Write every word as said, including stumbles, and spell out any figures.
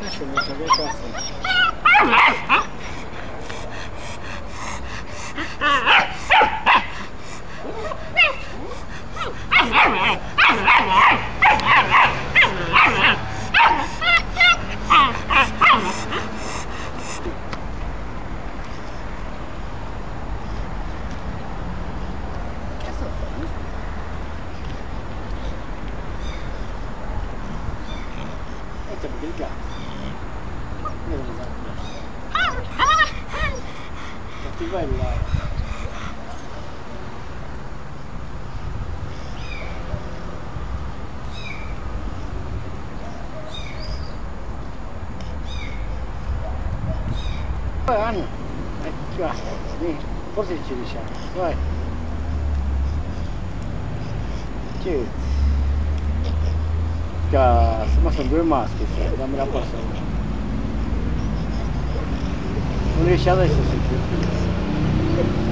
Adesso non c'è che cazzo. Perché il gatto non lo sa. Cattiva è là. Vai Anna, eh, qua, vieni, forse ci riusciamo, vai. Cheers. Cazzo, ma sono due maschi, dammi la prossima. Non riesci adesso a sentire.